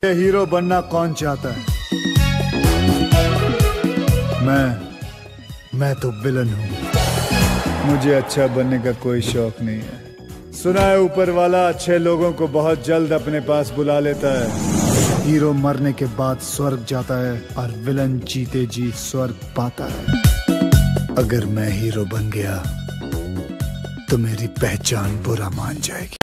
Hero बनना कौन चाहता है? मैं तो विलन हूँ। मुझे अच्छा बनने का कोई शौक नहीं है। सुना है ऊपर वाला अच्छे लोगों को बहुत जल्द अपने पास बुला लेता है। हीरो मरने के बाद स्वर्ग जाता है और विलन जीते जी स्वर्ग पाता है। अगर मैं हीरो बन गया तो मेरी पहचान बुरा मान जाएगी।